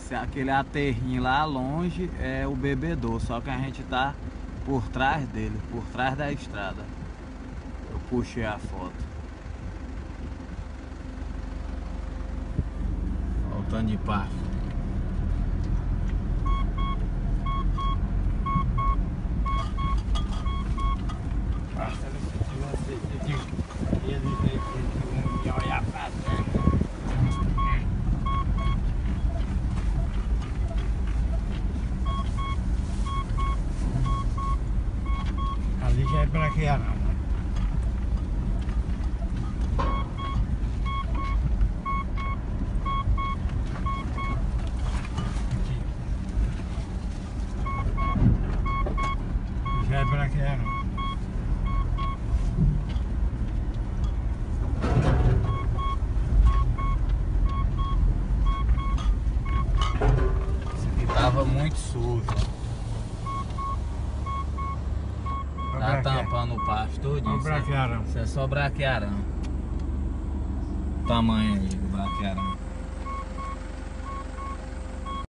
aquele aterrinho lá longe é o bebedouro, só que a gente tá por trás dele, por trás da estrada. Eu puxei a foto. Voltando de pasto. Ali já é Braquiarão. Já é Braquiarão. Isso aqui tava muito sujo. Tá tampando o pasto todinho. O Braquiarão. Isso é só braquiarão. O tamanho aí do braquiarão.